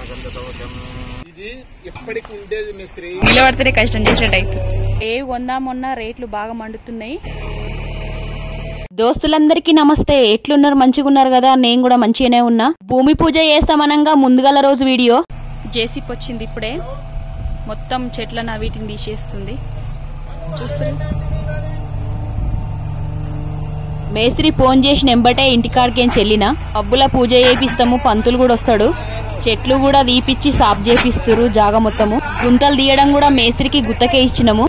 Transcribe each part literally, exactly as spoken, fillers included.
ఇది ఎప్పటికి ఉండేది మిస్త్రీ నిలబడితేనే కష్టం చేసేటైతే ఏ కొందా మొన్న రేట్లు బాగా మండుతున్నాయి. దోస్తులందరికీ నమస్తే, ఎట్లున్నారు? మంచిగా ఉన్నారు కదా? నేను కూడా మంచిగానే ఉన్నా. భూమి పూజ చేస్తామనంగా ముందుగల రోజు వీడియో జేసీపీ వచ్చింది ఇప్పుడే, మొత్తం చెట్లను వీటిని తీసేస్తుంది. చూస్తారు మేస్త్రి ఫోన్ చేసిన ఎంబటే ఇంటికాడికేం చెల్లినా పబ్బుల పూజ చేపిస్తాము, పంతులు కూడా వస్తాడు. చెట్లు కూడా తీపిచ్చి సాఫ్ చేపిస్తారు. జాగా మొత్తము గుంతలు తీయడం కూడా మేస్త్రికి గుత్తకే ఇచ్చినాము.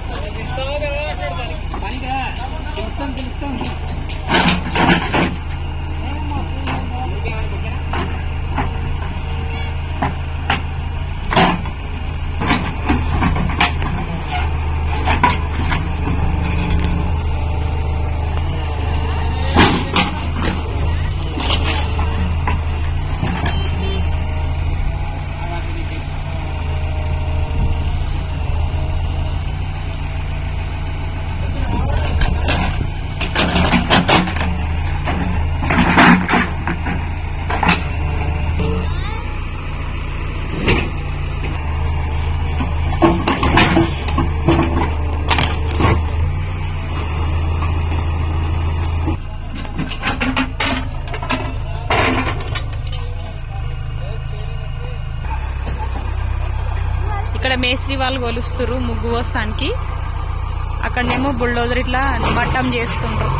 ఇక్కడ మేస్త్రి వాళ్ళు కొలుస్తురు ముగ్గు పోస్తానికి, అక్కడనేమో బుల్డోజర్ ఇట్లా మట్టం చేస్తుండ్రు.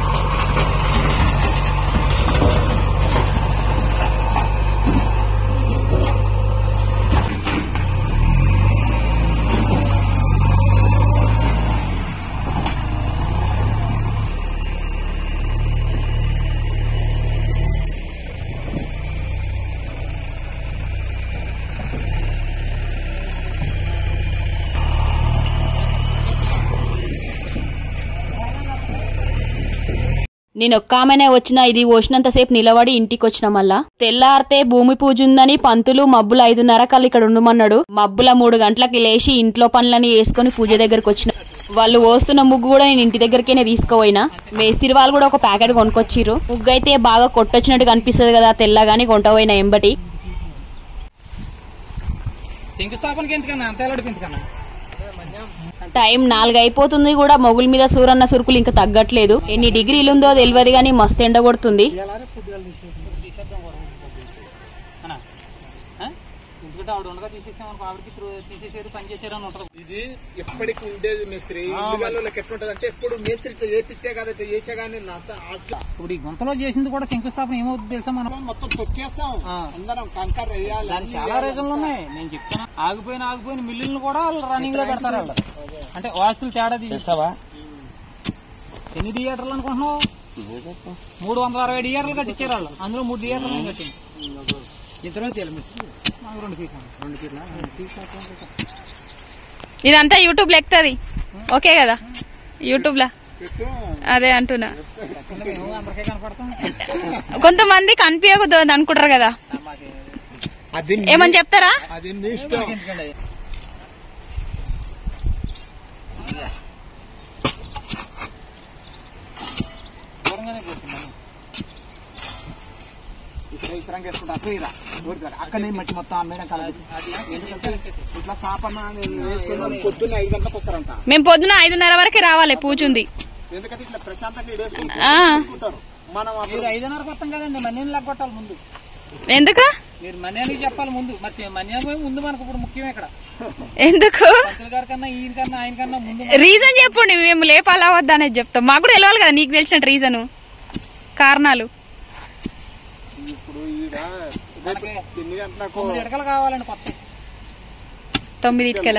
నేను ఒక్క ఆమెనే వచ్చినా, ఇది పోసినంతసేపు నిలబడి ఇంటికి వచ్చిన. మళ్ళా తెల్లారితే భూమి పూజ ఉందని పంతులు మబ్బులు ఐదున్నర కల్లా ఇక్కడ ఉండమన్నాడు. మబ్బుల మూడు గంటలకి లేచి ఇంట్లో పనులని వేసుకుని పూజ దగ్గరకు వచ్చిన. వాళ్ళు పోస్తున్న ముగ్గు కూడా నేను ఇంటి దగ్గరకేనే తీసుకోపోయినా. మేస్త్రి వాళ్ళు కూడా ఒక ప్యాకెట్ కొనుక్కొచ్చిర్రు. ముగ్గు అయితే బాగా కొట్టొచ్చినట్టు కనిపిస్తుంది కదా తెల్లగాని, కొంటపోయినా ఎంబటి. టైం నాలుగు అయిపోతుంది కూడా, మొగుల మీద సూరన్న సురుకులు ఇంకా తగ్గట్లేదు. ఎన్ని డిగ్రీలు ఉందో తెలియదు కానీ మస్తు ఎండ కొడుతుంది. ఇది ఎప్పటికి ఉండేది మిస్త్రీ. ఎట్లుంటది ఎప్పుడు మేస్త్రి చేపించే కదా చేసే కానీ ఇప్పుడు ఈ గుంతలో చేసింది కూడా శంకుస్థాపన ఏమవుతుంది తెలుసా? మనం మొత్తం తొక్కేస్తాం, అందరం కంకర్ వేయాలి. చాలా రీజన్లు ఉన్నాయి. నేను చెప్తాను, ఆగిపోయిన ఆగిపోయిన మిల్లులను కూడా రన్నింగ్ లో పెడతారు వాళ్ళు. అంటే వాస్తులు తేడా తీస్తావా? ఎన్ని థియేటర్లు అనుకుంటున్నావు? మూడు వందల అరవై థియేటర్లు కట్టించారు వాళ్ళు. అందులో మూడు థియేటర్లు కట్టింది. ఇదంతా యూట్యూబ్ లో ఎక్కుతుంది, ఓకే కదా? యూట్యూబ్ లా అదే అంటున్నా. కొంతమంది కనిపించకూడదు అనుకుంటారు కదా, ఏమని చెప్తారా? అక్కడ మట్టి మొత్తం మేడం ఇట్లా సాపన్న పొద్దున్న ఐదు గంటలకు వస్తారంట. మేము పొద్దున ఐదున్నర వరకే రావాలి, పూజ ఉంది. ఎందుకంటే ఇట్లా ప్రశాంతంగా మనం ఐదున్నర కొత్తం కదండి, మన్యాన్ని లాగొట్టాలి ముందు. ఎందుకు? మీరు మన్యానికి చెప్పాలి ముందు. మరి మన్యామే ముందు మనకు ఇప్పుడు ముఖ్యం. ఇక్కడ ఎందుకు? పంతులు గారి కన్నా ఈయన కన్నా ఆయన కన్నా ముందు రీజన్ చెప్పండి, మేము లేపాలా వద్దా అనేది చెప్తాం. మాకు కూడా తెలియాలి కదా, నీకు తెలిసిన రీజను, కారణాలు. ఇప్పుడు ఎన్ని గంటలకు ఇటుకలు కావాలండి? కొత్త తొమ్మిది ఇటుకల.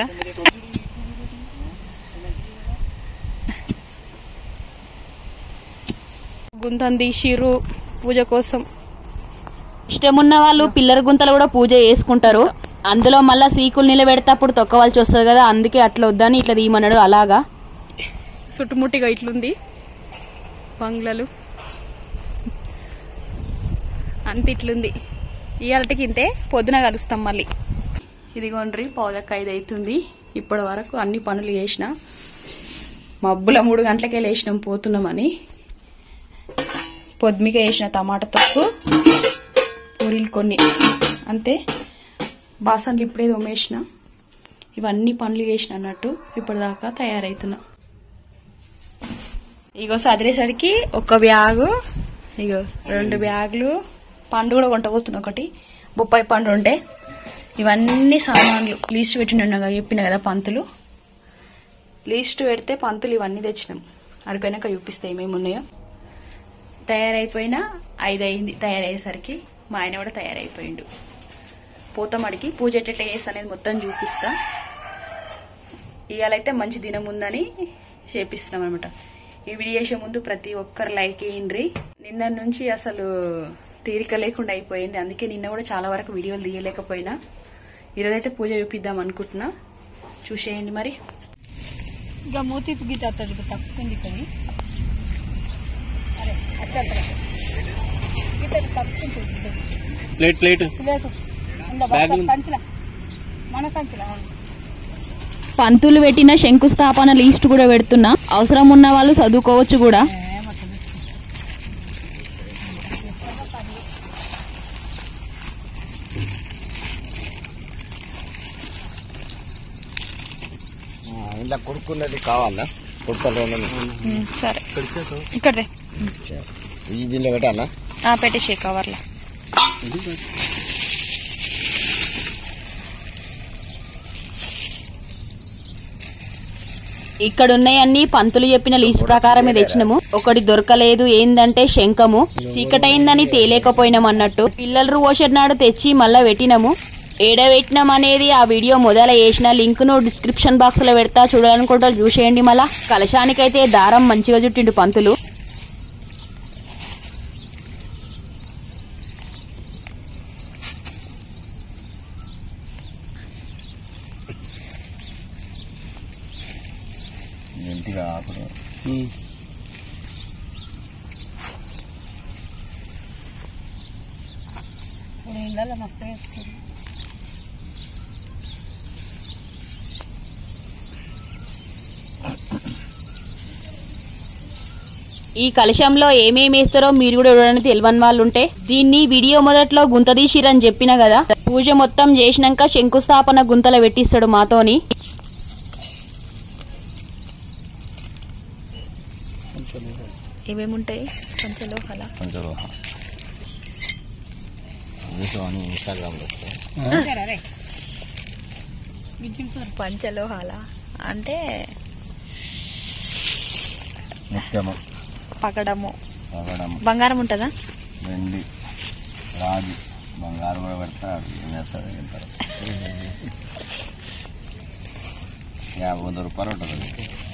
గుంతం తీసిర్రు పూజ కోసం. ఇష్టమున్న వాళ్ళు పిల్లర గుంతలు కూడా పూజ చేసుకుంటారు. అందులో మళ్ళా సీకులు నిలబెడితే అప్పుడు తొక్కవలసి వస్తుంది కదా, అందుకే అట్లా వద్దని ఇట్లా తీయమన్నాడు. అలాగా చుట్టుముట్టిగా ఇట్లుంది బంగ్లాలు, అంత ఇట్లుంది. ఇవాళకి ఇంతే, పొద్దున కలుస్తాం మళ్ళీ. ఇదిగోండ్రి పౌదక్క ఐదు అవుతుంది. ఇప్పటి వరకు అన్ని పనులు చేసిన. మబ్బుల మూడు గంటలకే లేచినాం పోతున్నామని. పొద్దుమిక వేసిన టమాటా తొక్కు, పూరీలు కొన్ని అంతే. బాసన్లు ఇప్పుడే తోమేసిన, ఇవన్నీ పనులు చేసిన అన్నట్టు ఇప్పటిదాకా తయారైతున్నా. ఇగో సదిరేసరికి ఒక బ్యాగు, ఇగో రెండు బ్యాగులు, పండు కూడా కొంటపోతున్నా ఒకటి, బొప్పాయి పండు ఉంటే. ఇవన్నీ సామాన్లు లీస్ట్ పెట్టిన చెప్పిన కదా పంతులు, లీస్ట్ పెడితే పంతులు ఇవన్నీ తెచ్చినాం. అడిపోయినాక చూపిస్తాయి ఏమేమి ఉన్నాయో. తయారైపోయినా ఐదు అయింది తయారయ్యేసరికి. మా ఆయన కూడా తయారైపోయిండు. పోతామడికి పూజ ఎట్లా చేస్తా అనేది మొత్తం చూపిస్తా. ఇవాళైతే మంచి దినం ఉందని చేపిస్తున్నాం అనమాట. ఈ వీడియో చేసే ముందు ప్రతి ఒక్కరు లైక్ వేయండి. నిన్న నుంచి అసలు తీరిక లేకుండా అయిపోయింది, అందుకే నిన్న కూడా చాలా వరకు వీడియోలు తీయలేకపోయినా. ఈరోజైతే పూజ చూపిద్దాం అనుకుంటున్నా, చూసేయండి మరి. ఇక మూతి గీత తప్పుకుంది కానీ అరే అచ్చా ప్లేట్ ప్లేట్ సంచుల మన సంచుల పంతులు పెట్టిన శంకుస్థాపన లిస్ట్ కూడా పెడుతున్నా, అవసరం ఉన్న వాళ్ళు చదువుకోవచ్చు కూడా. ఇలా కొడుకున్నది కావాలా? కొడుకు సరే ఇక్కడ ఈ దీనిలో పెట్టాలా? పెట్టేసే కవర్లా. ఇక్కడ ఉన్నాయన్నీ పంతులు చెప్పిన లీస్ట్ ప్రకారమే తెచ్చినాము. ఒకటి దొరకలేదు, ఏందంటే శంఖము. చీకటైందని తేలేకపోయినాం అన్నట్టు. పిల్లలు ఓషర్ తెచ్చి మళ్ళా పెట్టినాము. ఏడ పెట్టినాం అనేది ఆ వీడియో మొదల చేసిన లింక్ ను డిస్క్రిప్షన్ బాక్స్ లో పెడతా, చూడాలనుకుంటా చూసేయండి. మళ్ళా కలశానికైతే దారం మంచిగా చుట్టిండు పంతులు. నీళ్ళలో మస్తు వేస్తుంది. ఈ కలశంలో ఏమేమి వేస్తారో మీరు కూడా చూడడానికి తెలియని వాళ్ళు ఉంటే దీన్ని వీడియో మొదట్లో గుంత తీసిరని చెప్పిన కదా. పూజ మొత్తం చేసినాక శంకుస్థాపన గుంతల పెట్టిస్తాడు మాతోని. ఏమేముంటాయి పంచలోహాల? పంచలోహాల అంటే పగడము, బంగారం ఉంటుందా? వెండి, రాగి, బంగారం కూడా పెడతారు. యాభై వంద రూపాయలు ఉంటుంది.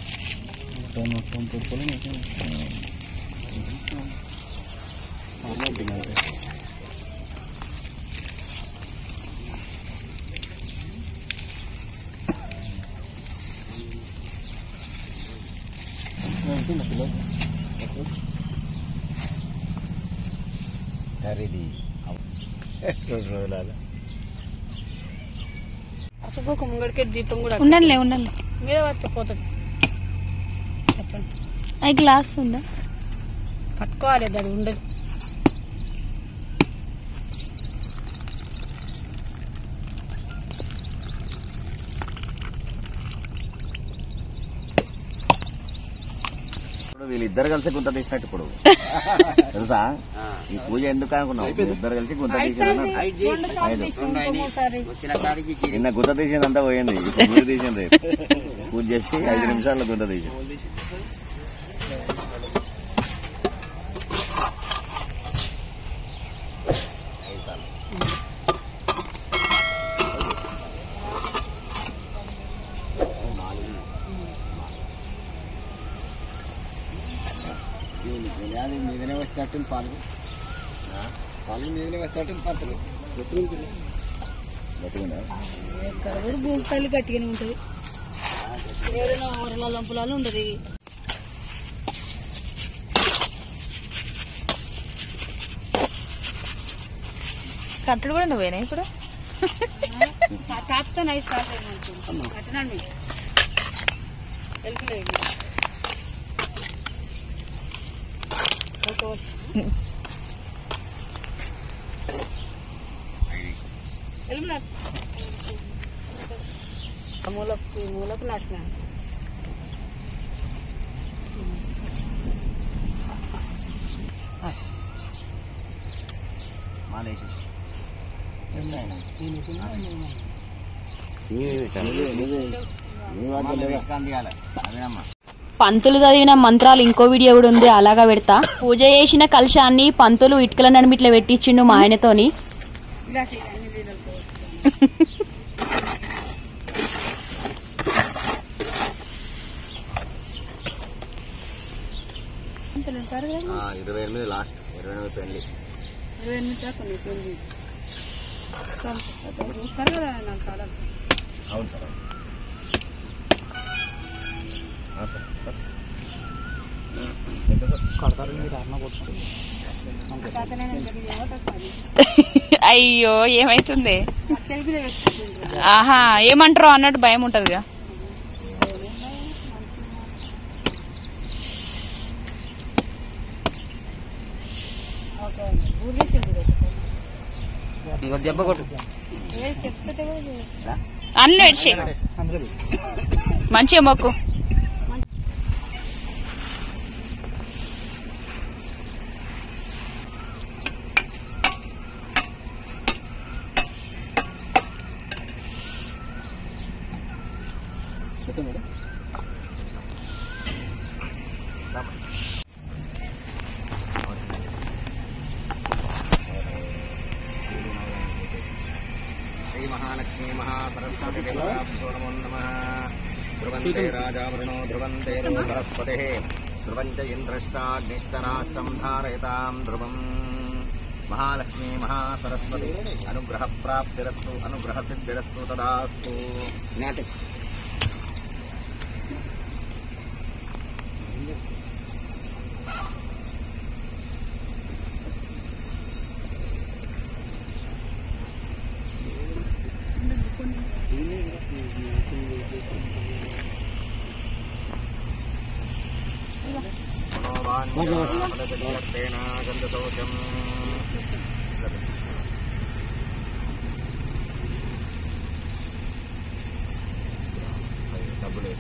సరేది రెండు రోజుల అసలు ఒక ముంగడికే దీపం కూడా ఉండండి ఉండండి మీద పట్టుకుపోతుంది. అవి గ్లాస్ ఉందా? పట్టుకోవాలి, అది ఉండదు. వీళ్ళిద్దరు కలిసి గుంత తీసినట్టు ఇప్పుడు తెలుసా? ఈ పూజ ఎందుకు అనుకున్నావు? ఇద్దరు కలిసి గుంత తీసిన నిన్న గుంత తీసిందంతా పోయింది. ఇప్పుడు పూజ తీసింది, పూజ చేసి ఐదు నిమిషాల్లో గుంత తీసి మీదనే వస్తేట్టు పాలు పాలు మీదనే వస్తేట్టు పంతులు భూమికాయలు గట్టిగానే ఉంటుంది. ఏదైనా ఊరల లంపులాలు ఉండదు. కట్టడు కూడా నువ్వేనా ఇప్పుడు? తాపుతో నైస్ స్టార్ట్ అయింది. కట్టినాడు వెళ్ళిపోయింది. మూలకు మూలకు నాశన మాలేసేసి అదేనమ్మా. పంతులు చదివిన మంత్రాలు ఇంకో వీడియో కూడా ఉంది, అలాగా పెడతా. పూజ చేసిన కలశాన్ని పంతులు ఇటుకల నడుమ ఇట్లా పెట్టించిండు మా ఆయనతోని. ఇరవై ఎనిమిది లాస్ట్, ఇరవై ఎనిమిది పెళ్లి. ఇరవై ఎనిమిది దాకా కొన్ని పెళ్లి చూస్తారు కదా నాకు కాడ. అవును సార్. సార్ సార్ కడతారు మీరు అన్న కొట్టుకుంటారు. అయ్యో ఏమైతుంది? సెల్ఫీలో పెట్టుకుంటుంది. ఆహా ఏమంటారో అన్నట్టు భయం ఉంటదిగా. దెబ్బ కొట్టు అన్నీ వచ్చి మంచిగా మొక్కు. శ్రీ మహాలక్ష్మీ మహాసరస్వతి నమో నమః. ధ్రువంతే రాజావృణో ధ్రువంతే బృహస్పతి ధ్రువంచ ఇంద్రష్టాగ్నిష్టరాష్టం ధారయతాం ధ్రువం. మహాలక్ష్మీ మహాసరస్వతి అనుగ్రహ ప్రాప్తిరస్తు అనుగ్రహ సిద్ధిరస్తు తదాస్తు. డబ్బులు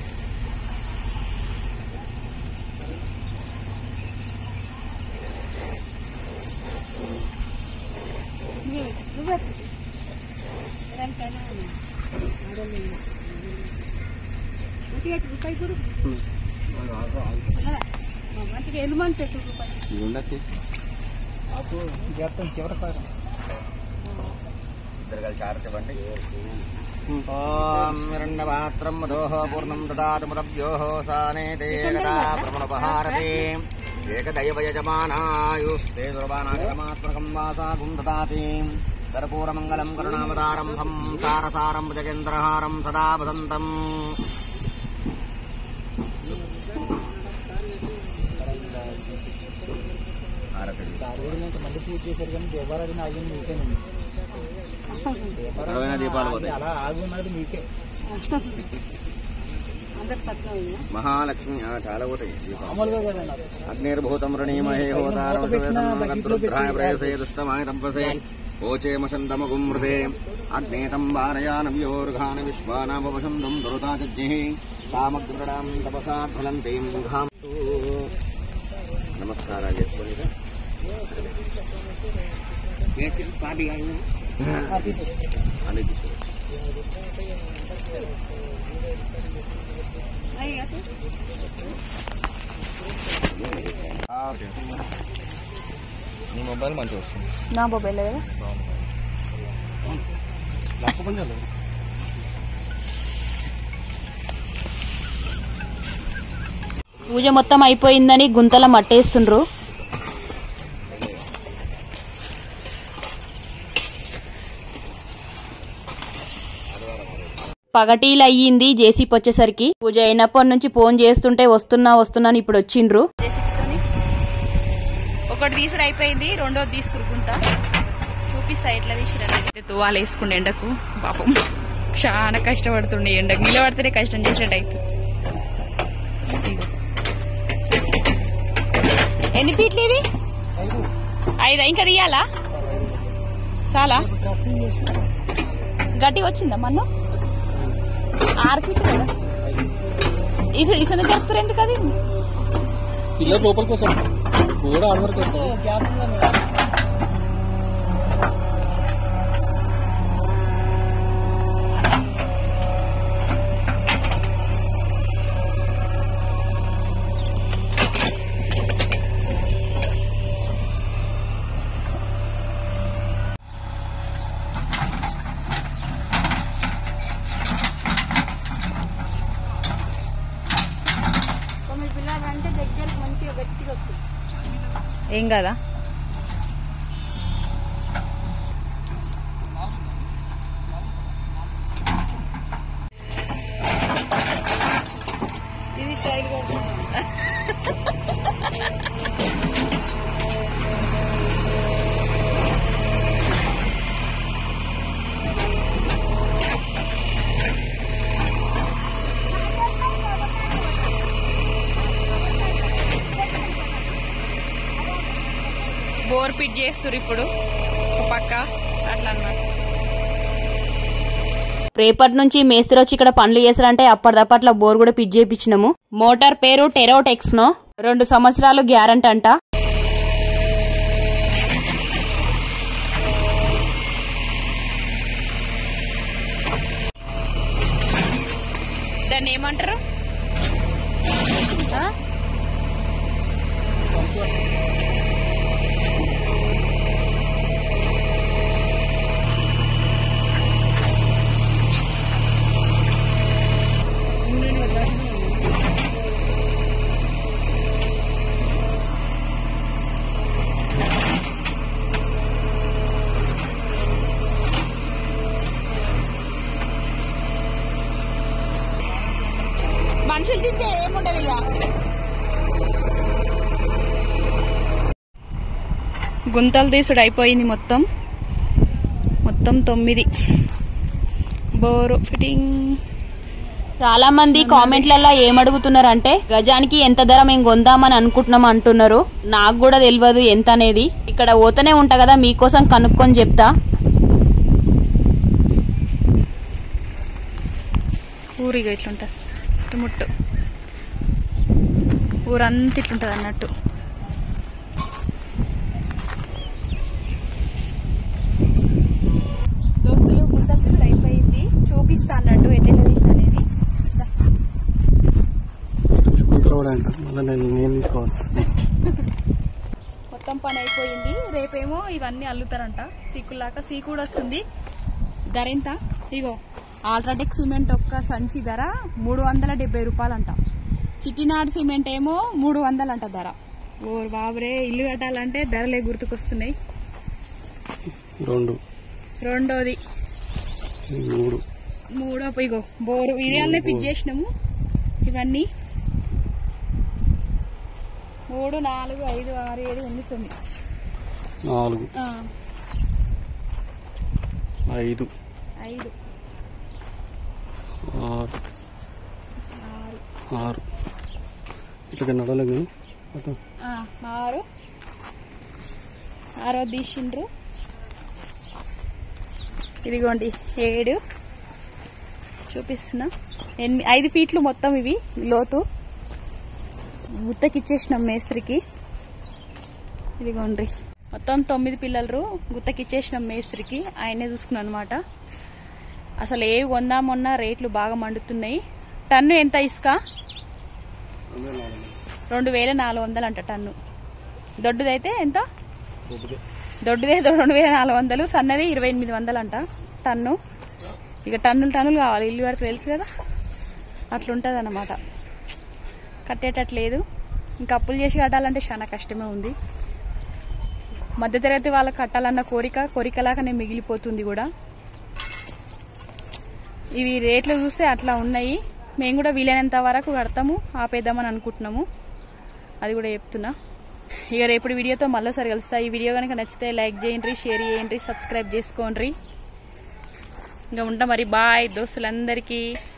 మంచిగా ఎలుమని పెట్టు రూపాయలు చివరి ఇద్దరు కలిసి ఆరతివ్వండి. ఓం హిరణ్యపాత్రం మధోః పూర్ణం దదాతు ముదభ్యోః సానేతే ఏకదా ప్రమణపహారతి ఏకదైవ యజమానాయుస్తే దుర్వానాగమాత్మకం వాసాగుం దదాతి. కర్పూరమంగళం కరుణావతారం సంసారసారం భుజగేంద్రహారం సదా వసంతం. మళ్ళీ పూజ చేశారు కానీ దేవారాధన ఆగింది మీకేనండి. దీపాలు పోతాయి. అలా ఆగున్నది మీకే. మహాలక్ష్మి చాలా పోతాయి. మామూలుగా కదండి. అగ్నిర్భూతం రణీమహే హోతారవశేషాయ ప్రయసే దుష్టమాయ తపసే ఓచేమసంతమగుం మృదే అగ్నేతం వారయానవ్యోర్ఘాన విశ్వానామవసంతం దురుతాజ్ఞి సామగ్రడాం తపసా ఫలంతీం ఘాం. నమస్కారాలు చేసుకొని అని నీ మొబైల్ మంచిగా వస్తుంది. నా మొబైల్ కదా. పూజ మొత్తం అయిపోయిందని గుంతల మట్టేస్తుండ్రు. పగటీలు అయ్యింది జేసీపీ వచ్చేసరికి. పూజ అయినప్పటి నుంచి ఫోన్ చేస్తుంటే వస్తున్నా వస్తున్నా ఇప్పుడు వచ్చిండ్రు. ఒకటి తీసుడు అయిపోయింది, రెండోది తీస్తురు గుంత. చూపిస్తా ఎట్లా తీసిరా. తువాలు వేసుకుండే ఎండకు పాపం చాలా కష్టపడుతుండే. ఎండకు నిలబడితేనే కష్టం చేసేట అయితే. ఎన్ని ఫీట్లు ఇది? ఐదు. ఇంకా తీయాలా? చాలా గట్టిగా వచ్చిందా మన ఆరు ఫీట్ కదా ఇది ఇసన చెప్తారు ఎందుకు అది పిల్లర్ లోపల కోసం కూడా ఆడవరకు ఏం కదా ఇది స్టైల్ బోర్ పిట్ చేస్తారు ఇప్పుడు పక్క అట్లా అన్నమాట. రేపటి నుంచి మేస్త్రి వచ్చి ఇక్కడ పనులు చేస్తారంటే అప్పటిదప్పట్ల బోర్ కూడా పిట్ చేయించినాము. మోటార్ పేరు టెరోటెక్స్ నో, రెండు సంవత్సరాలు గ్యారంటీ అంట. దాన్ని ఏమంటారు మనుషులు తింటే ఏముండదు ఇక. గుంతలు తీసుడు అయిపోయింది మొత్తం మొత్తం తొమ్మిది బోరు ఫిట్టింగ్. చాలా మంది కామెంట్లలో ఏమడుగుతున్నారంటే గజానికి ఎంత ధర మేము కొందామని అనుకుంటున్నాం అంటున్నారు. నాకు కూడా తెలియదు ఎంత అనేది. ఇక్కడ పోతూనే ఉంటా కదా, మీకోసం కనుక్కొని చెప్తా. ఊరిగా ఇట్లుంటా చుట్టుముట్టు ఊరంతా ఇట్లుంటది అన్నట్టు. దోస్తులు గుంతలు కూడా అయిపోయింది, చూపిస్తా అన్నట్టు ఎట్లా చేసిన అనేది. మొత్తం పని అయిపోయింది. రేపేమో ఇవన్నీ అల్లుతారంట సీకులాక. సీ కూడా వస్తుంది. ధర ఎంత? ఇగో ఆల్ట్రాటెక్ సిమెంట్ ఒక్క సంచి ధర మూడు వందల డెబ్బై రూపాయలు అంట. చిట్టినాడు సిమెంట్ ఏమో మూడు వందలు అంట ధర. ఓ బాబరే, ఇల్లు కట్టాలంటే ధరలే గుర్తుకొస్తున్నాయి. రెండోది మూడో ఇగో బోరు ఇడియాలనే పిచ్ చేసినాము. ఇవన్నీ మూడు నాలుగు ఐదు ఆరు ఏడు ఎనిమిది తొమ్మిది నాలుగు ఐదు ఐదు ఆరు ఆరు ఇట్లా నడవలేదు. ఆరు ఆరో తీసిండ్రు. ఇదిగోండి ఏడు చూపిస్తున్నా. ఎనిమిది ఐదు ఫీట్లు మొత్తం ఇవి లోతు. గుత్తకిచ్చేసినాం మేస్త్రికి. ఇదిగోండి మొత్తం తొమ్మిది పిల్లలు గుత్తకిచ్చేసినాం మేస్త్రికి. ఆయనే చూసుకున్నాను అనమాట. అసలు ఏ కొందామన్నా రేట్లు బాగా మండుతున్నాయి. టన్ను ఎంత ఇసుక? రెండు వేల నాలుగు వందలు అంట టన్ను. దొడ్డుదైతే ఎంత? దొడ్డుదే రెండు వేల నాలుగు వందలు, సన్నది ఇరవై ఎనిమిది వందలు అంట టన్ను. ఇక టన్నులు టన్నులు కావాలి. ఇల్లు వరకు తెలుసు కదా, అట్లుంటది అన్నమాట. కట్టేటట్లేదు. ఇంకా అప్పులు చేసి కట్టాలంటే చాలా కష్టమే ఉంది. మధ్యతరగతి వాళ్ళకి కట్టాలన్న కోరిక కోరికలాగానే మిగిలిపోతుంది కూడా. ఇవి రేట్లు చూస్తే అట్లా ఉన్నాయి. మేము కూడా వీలైనంత వరకు కడతాము, ఆపేద్దామని అనుకుంటున్నాము. అది కూడా చెప్తున్నా. ఇక రేపు వీడియోతో మళ్ళీసారి కలుస్తా. ఈ వీడియో కనుక నచ్చితే లైక్ చేయండి, షేర్ చేయండి, సబ్స్క్రైబ్ చేసుకోండి. ఇంకా ఉంటా మరి. బాయ్ దోస్తులందరికీ.